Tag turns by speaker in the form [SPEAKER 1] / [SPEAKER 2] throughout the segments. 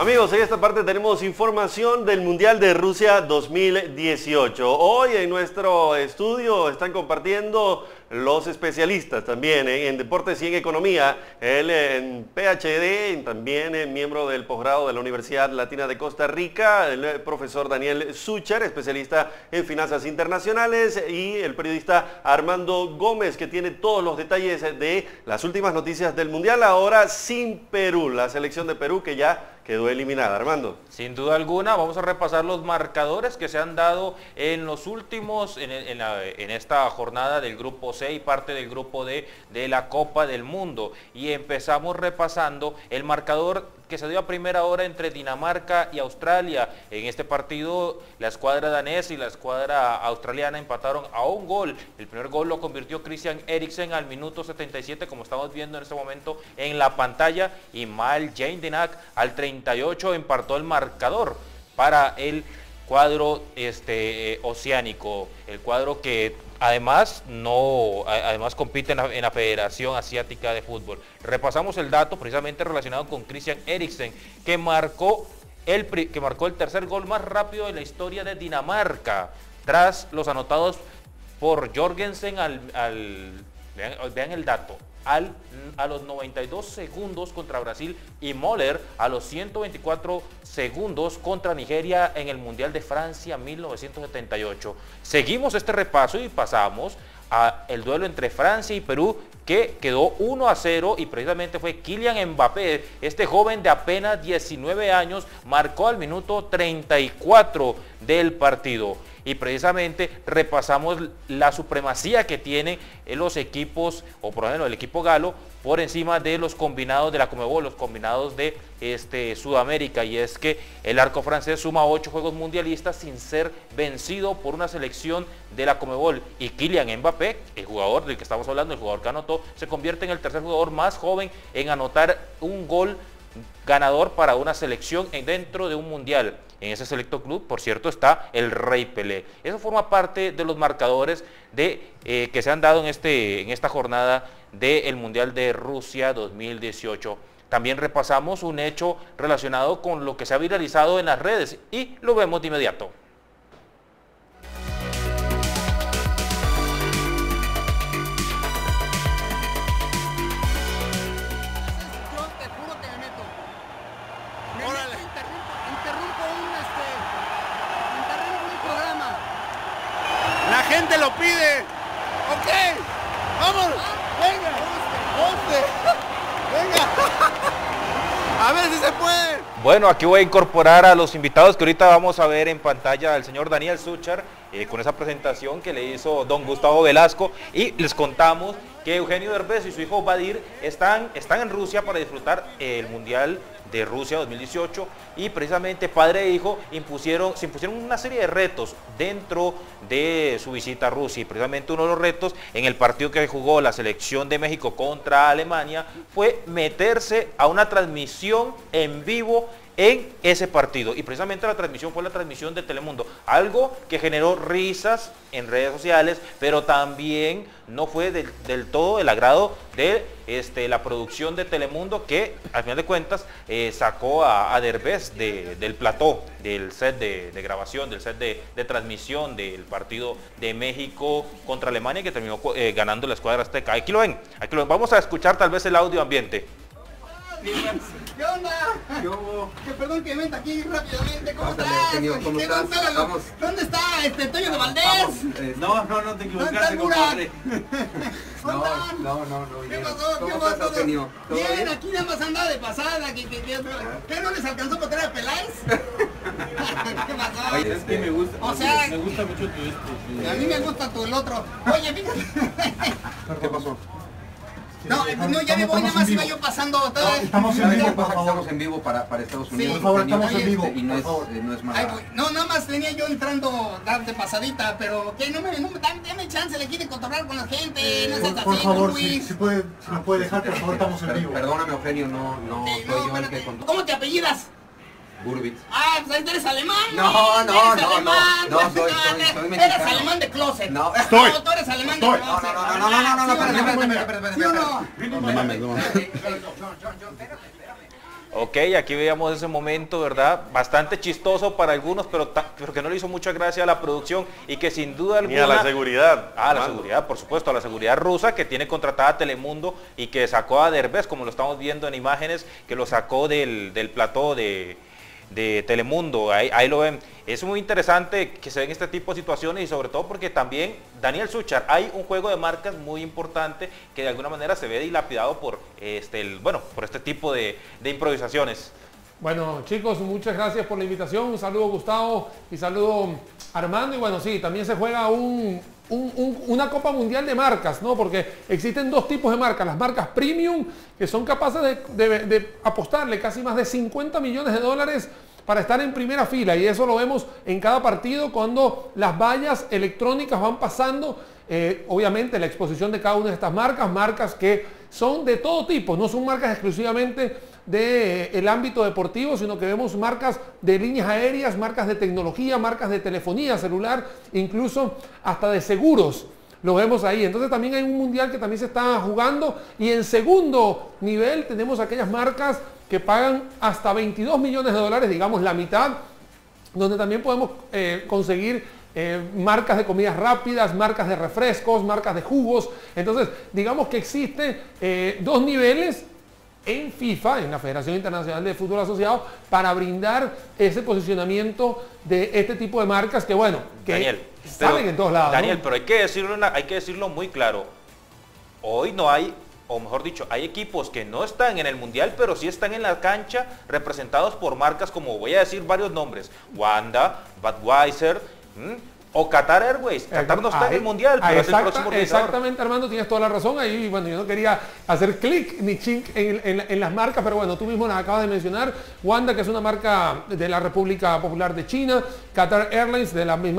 [SPEAKER 1] Amigos, en esta parte tenemos información del Mundial de Rusia 2018. Hoy en nuestro estudio están compartiendo los especialistas también en deportes y en economía. Él en PhD, también miembro del posgrado de la Universidad Latina de Costa Rica, el profesor Daniel Sucher, especialista en finanzas internacionales, y el periodista Armando Gómez, que tiene todos los detalles de las últimas noticias del Mundial, ahora sin Perú, la selección de Perú que ya quedó eliminada. Armando.
[SPEAKER 2] Sin duda alguna, vamos a repasar los marcadores que se han dado en los últimos, en esta jornada del grupo C y parte del grupo D de la Copa del Mundo. Y empezamos repasando el marcador que se dio a primera hora entre Dinamarca y Australia. En este partido, la escuadra danesa y la escuadra australiana empataron a un gol. El primer gol lo convirtió Christian Eriksen al minuto 77, como estamos viendo en este momento en la pantalla, y Mal Jaydenak al 38 empató el marcador para el cuadro oceánico, el cuadro que además compite en la Federación Asiática de Fútbol. Repasamos el dato precisamente relacionado con Christian Eriksen, que marcó el tercer gol más rápido de la historia de Dinamarca, tras los anotados por Jorgensen vean el dato, a los 92 segundos contra Brasil, y Müller a los 124 segundos contra Nigeria en el Mundial de Francia 1978. Seguimos este repaso y pasamos a el duelo entre Francia y Perú, que quedó 1-0, y precisamente fue Kylian Mbappé, este joven de apenas 19 años, marcó al minuto 34 del partido. Y precisamente repasamos la supremacía que tienen los equipos, o por ejemplo el equipo galo, por encima de los combinados de la Conmebol, los combinados de Sudamérica, y es que el arco francés suma 8 juegos mundialistas sin ser vencido por una selección de la Conmebol, y Kylian Mbappé, el jugador del que estamos hablando, el jugador que anotó, se convierte en el tercer jugador más joven en anotar un gol ganador para una selección dentro de un mundial. En ese selecto club, por cierto, está el Rey Pelé. Eso forma parte de los marcadores que se han dado en esta jornada del Mundial de Rusia 2018. También repasamos un hecho relacionado con lo que se ha viralizado en las redes y lo vemos de inmediato.
[SPEAKER 3] La gente lo pide. Ok, vamos, venga, 11, venga, a ver si se puede.
[SPEAKER 2] Bueno, aquí voy a incorporar a los invitados que ahorita vamos a ver en pantalla, al señor Daniel Sucher, con esa presentación que le hizo don Gustavo Velasco, y les contamos que Eugenio Derbez y su hijo Badir están en Rusia para disfrutar el Mundial de Rusia 2018, y precisamente padre e hijo se impusieron una serie de retos dentro de su visita a Rusia, y precisamente uno de los retos en el partido que jugó la selección de México contra Alemania fue meterse a una transmisión en vivo en ese partido, y precisamente la transmisión fue la transmisión de Telemundo, algo que generó risas en redes sociales, pero también no fue del todo el agrado de la producción de Telemundo, que al final de cuentas sacó a Derbez del plató, del set de grabación, del set de transmisión del partido de México contra Alemania, que terminó ganando la escuadra azteca. Aquí lo ven, vamos a escuchar tal vez el audio ambiente.
[SPEAKER 3] ¿Qué onda? Que perdón que vente aquí rápidamente. ¿Cómo estás?
[SPEAKER 4] ¿Cómo estás?
[SPEAKER 3] ¿Dónde está Toño de Valdés?
[SPEAKER 4] No te equivocaste, compadre. No.
[SPEAKER 3] ¿Qué pasó?
[SPEAKER 4] ¿Cómo estás, Eugenio?
[SPEAKER 3] Bien, aquí nada más andaba de pasada. ¿Qué no les alcanzó para traer a Peláez? ¿Qué pasó?
[SPEAKER 4] Oye, es que me gusta.
[SPEAKER 3] O sea,
[SPEAKER 4] me gusta mucho tu
[SPEAKER 3] a mí me gusta el otro. Oye, fíjate.
[SPEAKER 4] ¿Qué pasó?
[SPEAKER 3] No, ya me voy, nada más iba yo pasando.
[SPEAKER 4] Estamos en vivo para Estados Unidos.
[SPEAKER 3] Por favor, estamos
[SPEAKER 4] en vivo. Y no es mala.
[SPEAKER 3] No, nada más venía yo entrando de pasadita, pero que dame chance de aquí de controlar con la gente. No seas así,
[SPEAKER 5] por favor, si me puede dejar, por favor, estamos en vivo.
[SPEAKER 4] Perdóname, Eugenio, no soy yo el que controla.
[SPEAKER 3] ¿Cómo te apellidas?
[SPEAKER 4] Burbitz.
[SPEAKER 3] Ah, pues ahí eres alemán.
[SPEAKER 4] No, soy mexicano.
[SPEAKER 3] Eres alemán de closet.
[SPEAKER 4] No,
[SPEAKER 3] tú eres alemán de closet.
[SPEAKER 4] No, espérate.
[SPEAKER 3] ¿Sí o no?
[SPEAKER 4] No mames.
[SPEAKER 2] Ok, aquí veíamos ese momento, ¿verdad? Bastante chistoso para algunos, pero que no le hizo mucha gracia a la producción y que sin duda alguna...
[SPEAKER 1] Ni a la seguridad.
[SPEAKER 2] A la seguridad, por supuesto, a la seguridad rusa que tiene contratada a Telemundo y que sacó a Derbez, como lo estamos viendo en imágenes, que lo sacó del plató de Telemundo, ahí lo ven. Es muy interesante que se den este tipo de situaciones y sobre todo porque también, Daniel Suchar, hay un juego de marcas muy importante que de alguna manera se ve dilapidado por por este tipo de improvisaciones.
[SPEAKER 6] Bueno, chicos, muchas gracias por la invitación. Un saludo, Gustavo, y saludo, Armando. Y bueno, sí, también se juega una Copa Mundial de marcas, ¿no? Porque existen dos tipos de marcas. Las marcas premium, que son capaces de apostarle casi más de 50 millones de dólares para estar en primera fila. Y eso lo vemos en cada partido cuando las vallas electrónicas van pasando. Obviamente la exposición de cada una de estas marcas que son de todo tipo, no son marcas exclusivamente del ámbito deportivo, sino que vemos marcas de líneas aéreas, marcas de tecnología, marcas de telefonía celular, incluso hasta de seguros. Lo vemos ahí. Entonces también hay un mundial que también se está jugando y en segundo nivel tenemos aquellas marcas que pagan hasta 22 millones de dólares, digamos la mitad, donde también podemos conseguir marcas de comidas rápidas, marcas de refrescos, marcas de jugos. Entonces digamos que existe dos niveles en FIFA, en la Federación Internacional de Fútbol Asociado, para brindar ese posicionamiento de este tipo de marcas que, bueno, que
[SPEAKER 2] Daniel,
[SPEAKER 6] salen en todos lados.
[SPEAKER 2] Daniel,
[SPEAKER 6] ¿no?
[SPEAKER 2] pero hay que decirlo muy claro. Hoy no hay, o mejor dicho, hay equipos que no están en el Mundial, pero sí están en la cancha representados por marcas como, voy a decir varios nombres, Wanda, Budweiser, o Qatar Airways. Qatar no está en el Mundial, pero es el próximo organizador.
[SPEAKER 6] Exactamente, Armando, tienes toda la razón. Ahí, bueno, yo no quería hacer clic ni chink en las marcas, pero bueno, tú mismo las acabas de mencionar. Wanda, que es una marca de la República Popular de China. Qatar Airlines,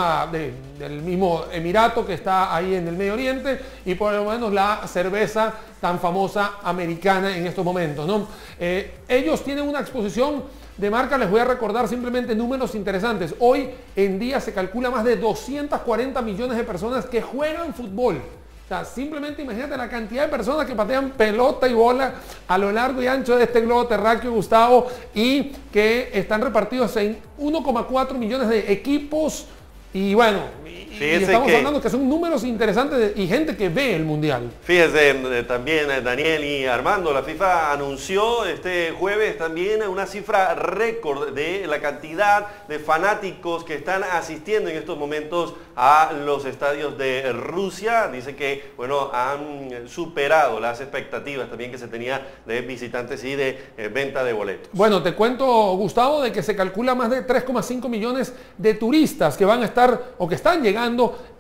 [SPEAKER 6] del mismo Emirato que está ahí en el Medio Oriente. Y por lo menos la cerveza tan famosa americana en estos momentos, ¿no? Ellos tienen una exposición de marca. Les voy a recordar simplemente números interesantes. Hoy en día se calcula más de 240 millones de personas que juegan fútbol. O sea, simplemente imagínate la cantidad de personas que patean pelota y bola a lo largo y ancho de este globo terráqueo, Gustavo, y que están repartidos en 1,4 millones de equipos. Y bueno, y estamos hablando que son números interesantes y gente que ve el Mundial.
[SPEAKER 1] Fíjese también, Daniel y Armando, la FIFA anunció este jueves también una cifra récord de la cantidad de fanáticos que están asistiendo en estos momentos a los estadios de Rusia. Dice que, bueno, han superado las expectativas también que se tenía de visitantes y de venta de boletos.
[SPEAKER 6] Bueno, te cuento, Gustavo, de que se calcula más de 3,5 millones de turistas que van a estar o que están llegando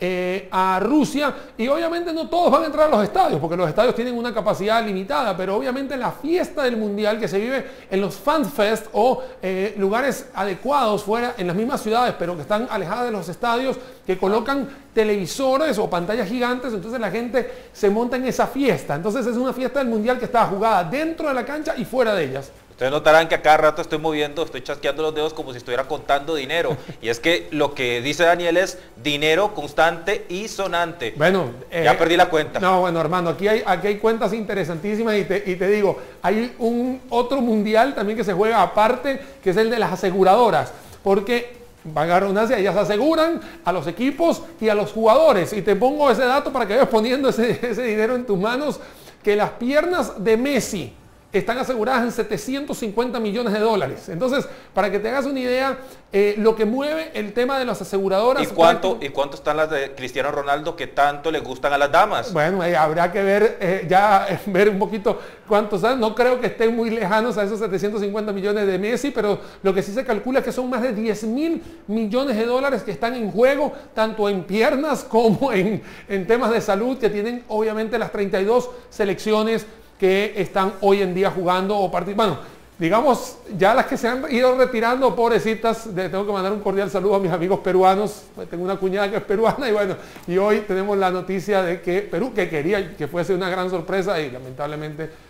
[SPEAKER 6] a Rusia, y obviamente no todos van a entrar a los estadios porque los estadios tienen una capacidad limitada, pero obviamente la fiesta del Mundial que se vive en los FanFest o lugares adecuados fuera en las mismas ciudades pero que están alejadas de los estadios, que colocan televisores o pantallas gigantes, entonces la gente se monta en esa fiesta. Entonces es una fiesta del Mundial que está jugada dentro de la cancha y fuera de ellas.
[SPEAKER 2] Ustedes notarán que a cada rato estoy chasqueando los dedos como si estuviera contando dinero. Y es que lo que dice Daniel es dinero constante y sonante.
[SPEAKER 6] Bueno,
[SPEAKER 2] ya perdí la cuenta.
[SPEAKER 6] No, bueno, Armando, aquí hay cuentas interesantísimas y te digo, hay otro mundial también que se juega aparte, que es el de las aseguradoras. Porque, valga la redundancia, ellas aseguran a los equipos y a los jugadores. Y te pongo ese dato para que vayas poniendo ese dinero en tus manos, que las piernas de Messi están aseguradas en 750 millones de dólares. Entonces, para que te hagas una idea, lo que mueve el tema de las aseguradoras...
[SPEAKER 2] ¿Y cuánto están las de Cristiano Ronaldo que tanto le gustan a las damas?
[SPEAKER 6] Bueno, habrá que ver, ver un poquito cuántos son. No creo que estén muy lejanos a esos 750 millones de Messi, pero lo que sí se calcula es que son más de 10.000 millones de dólares que están en juego, tanto en piernas como en temas de salud, que tienen obviamente las 32 selecciones que están hoy en día jugando o participando. Bueno, digamos, ya las que se han ido retirando, pobrecitas, tengo que mandar un cordial saludo a mis amigos peruanos. Tengo una cuñada que es peruana y bueno, y hoy tenemos la noticia de que Perú, que quería que fuese una gran sorpresa y lamentablemente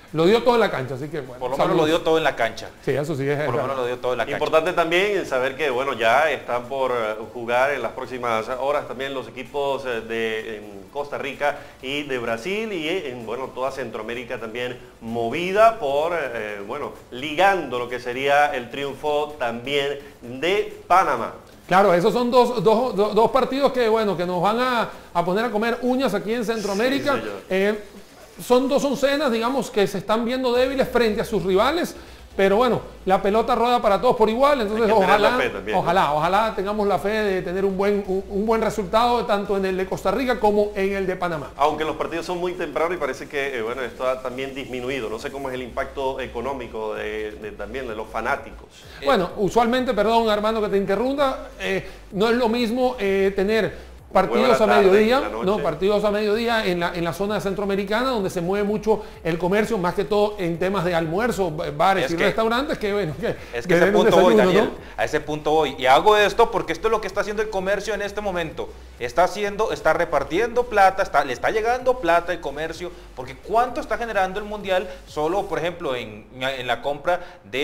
[SPEAKER 6] lo dio todo en la cancha, así que bueno.
[SPEAKER 2] Por lo menos lo dio todo en la cancha.
[SPEAKER 6] Sí, eso sí es
[SPEAKER 2] Por lo
[SPEAKER 6] verdad.
[SPEAKER 2] menos lo dio todo en la cancha.
[SPEAKER 1] Importante también saber que, bueno, ya están por jugar en las próximas horas también los equipos de Costa Rica y de Brasil y en, bueno, toda Centroamérica también movida por, bueno, ligando lo que sería el triunfo también de Panamá.
[SPEAKER 6] Claro, esos son dos partidos que, bueno, que nos van a poner a comer uñas aquí en Centroamérica.
[SPEAKER 1] Sí,
[SPEAKER 6] son dos oncenas, digamos, que se están viendo débiles frente a sus rivales, pero bueno, la pelota rueda para todos por igual, entonces ojalá tengamos la fe de tener un buen resultado tanto en el de Costa Rica como en el de Panamá.
[SPEAKER 1] Aunque los partidos son muy tempranos y parece que, bueno, esto ha también disminuido. No sé cómo es el impacto económico también de los fanáticos.
[SPEAKER 6] Bueno, usualmente, perdón Armando que te interrumpa, no es lo mismo tener partidos a mediodía, partidos a mediodía en la zona centroamericana donde se mueve mucho el comercio, más que todo en temas de almuerzo, bares y restaurantes, que bueno,
[SPEAKER 2] es que ese punto voy, Daniel, ¿no? A ese punto voy. Y hago esto porque esto es lo que está haciendo el comercio en este momento. Está repartiendo plata, le está llegando plata el comercio, porque ¿cuánto está generando el mundial solo, por ejemplo, en la compra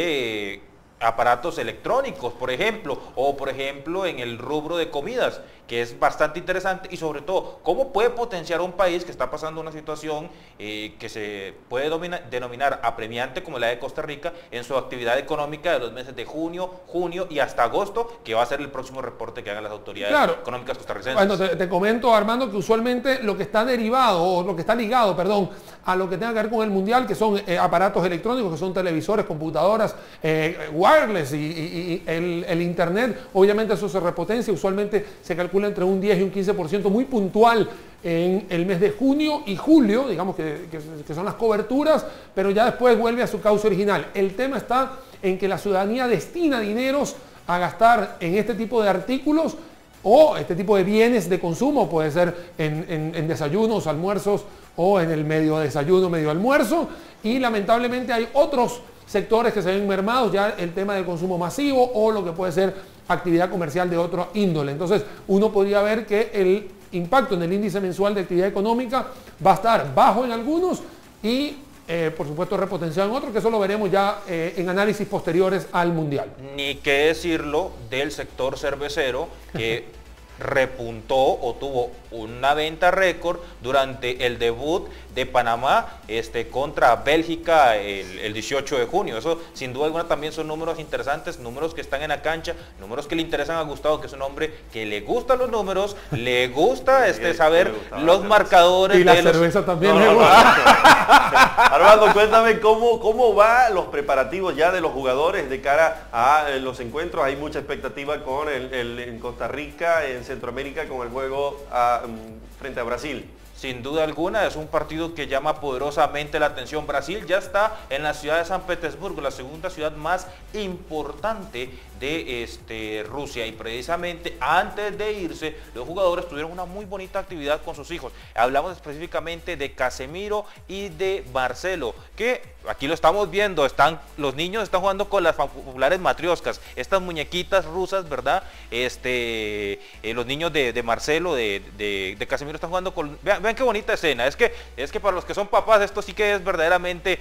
[SPEAKER 2] de aparatos electrónicos, por ejemplo, o por ejemplo en el rubro de comidas, que es bastante interesante, y sobre todo, cómo puede potenciar un país que está pasando una situación que se puede denominar apremiante como la de Costa Rica en su actividad económica de los meses de junio, y hasta agosto, que va a ser el próximo reporte que hagan las autoridades económicas costarricenses.
[SPEAKER 6] Bueno, te comento, Armando, que usualmente lo que está derivado, o lo que está ligado, perdón, a lo que tenga que ver con el mundial, que son aparatos electrónicos, que son televisores, computadoras, wireless y el internet, obviamente eso se repotencia, usualmente se calcula entre un 10 y un 15% muy puntual en el mes de junio y julio, digamos que son las coberturas, pero ya después vuelve a su cauce original. El tema está en que la ciudadanía destina dineros a gastar en este tipo de artículos o este tipo de bienes de consumo, puede ser en desayunos, almuerzos o en el medio desayuno, medio almuerzo, y lamentablemente hay otros sectores que se ven mermados, ya el tema del consumo masivo o lo que puede ser actividad comercial de otro índole. Entonces uno podría ver que el impacto en el índice mensual de actividad económica va a estar bajo en algunos y por supuesto repotenciado en otros, que eso lo veremos ya en análisis posteriores al mundial.
[SPEAKER 2] Ni qué decirlo del sector cervecero que repuntó o tuvo una venta récord durante el debut de Panamá contra Bélgica el 18 de junio. Eso sin duda alguna también son números interesantes, números que están en la cancha, números que le interesan a Gustavo, que es un hombre que le gustan los números, le gusta saber los marcadores.
[SPEAKER 6] Y la cerveza también le gusta.
[SPEAKER 1] Armando, cuéntame cómo van los preparativos ya de los jugadores de cara a los encuentros. Hay mucha expectativa con en Costa Rica, en Centroamérica, con el juego frente a Brasil.
[SPEAKER 2] Sin duda alguna, es un partido que llama poderosamente la atención. Brasil ya está en la ciudad de San Petersburgo, la segunda ciudad más importante de Rusia, y precisamente antes de irse los jugadores tuvieron una muy bonita actividad con sus hijos. Hablamos específicamente de Casemiro y de Marcelo, que aquí lo estamos viendo, los niños están jugando con las populares matrioscas, estas muñequitas rusas, ¿verdad? Los niños de Marcelo, de Casemiro están jugando con... Vean qué bonita escena, es que para los que son papás esto sí que es verdaderamente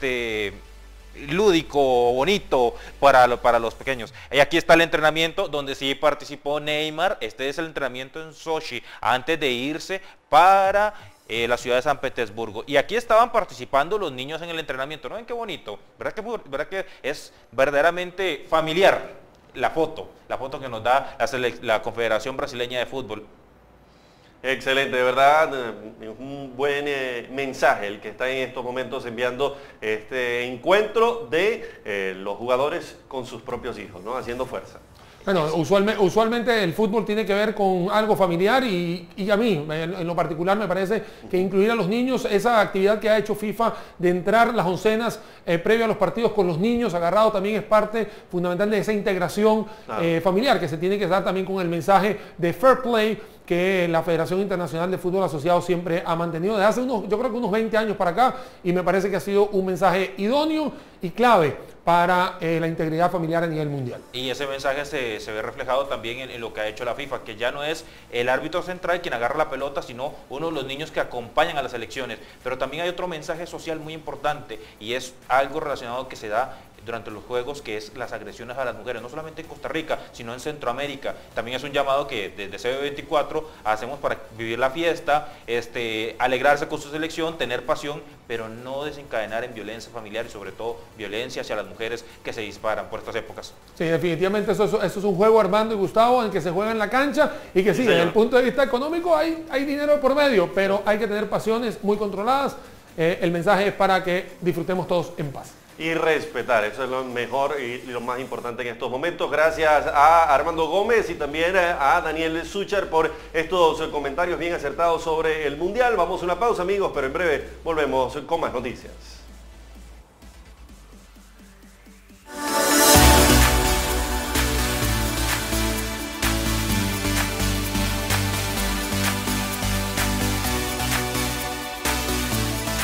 [SPEAKER 2] lúdico, bonito para los pequeños. Y aquí está el entrenamiento donde sí participó Neymar. Este es el entrenamiento en Sochi antes de irse para la ciudad de San Petersburgo. Y aquí estaban participando los niños en el entrenamiento. ¿No ven qué bonito? ¿Verdad que es verdaderamente familiar la foto que nos da la Confederación Brasileña de Fútbol?
[SPEAKER 1] Excelente, de verdad, un buen mensaje el que está en estos momentos enviando este encuentro de los jugadores con sus propios hijos, ¿no? Haciendo fuerza.
[SPEAKER 6] Bueno, usualmente el fútbol tiene que ver con algo familiar y a mí, en lo particular, me parece que incluir a los niños, esa actividad que ha hecho FIFA de entrar las oncenas previo a los partidos con los niños agarrados, también es parte fundamental de esa integración familiar que se tiene que dar también con el mensaje de fair play que la Federación Internacional de Fútbol Asociado siempre ha mantenido desde hace yo creo que unos 20 años para acá, y me parece que ha sido un mensaje idóneo y clave para la integridad familiar a nivel mundial.
[SPEAKER 2] Y ese mensaje se ve reflejado también en lo que ha hecho la FIFA, que ya no es el árbitro central quien agarra la pelota, sino uno de los niños que acompañan a las selecciones. Pero también hay otro mensaje social muy importante y es algo relacionado que se da durante los Juegos, que es las agresiones a las mujeres, no solamente en Costa Rica, sino en Centroamérica. También es un llamado que desde CB24 hacemos para vivir la fiesta, alegrarse con su selección, tener pasión, pero no desencadenar en violencia familiar y sobre todo violencia hacia las mujeres que se disparan por estas épocas.
[SPEAKER 6] Sí, definitivamente eso es un juego, Armando y Gustavo, en que se juega en la cancha y que sí, desde el punto de vista económico hay dinero por medio, pero hay que tener pasiones muy controladas. El mensaje es para que disfrutemos todos en paz.
[SPEAKER 1] Y respetar, eso es lo mejor y lo más importante en estos momentos. Gracias a Armando Gómez y también a Daniel Suchar por estos comentarios bien acertados sobre el Mundial. Vamos a una pausa, amigos, pero en breve volvemos con más noticias.